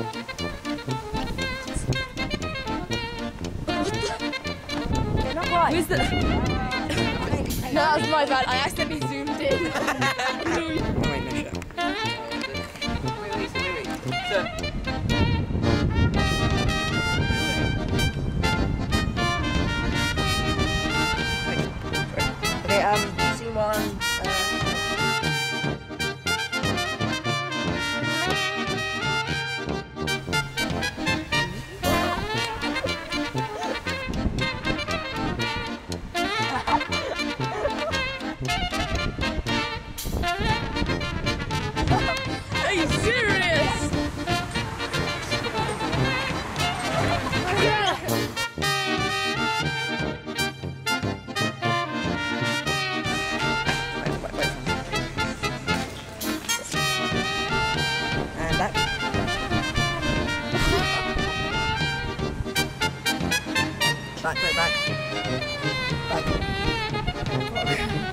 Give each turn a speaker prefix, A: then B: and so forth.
A: You're not right.
B: Where's the...
A: No, that was my bad. I accidentally zoomed in.
C: Oh, wait, no shit. Wait. So, okay, scene one.
B: Are you serious?
C: And back. Back.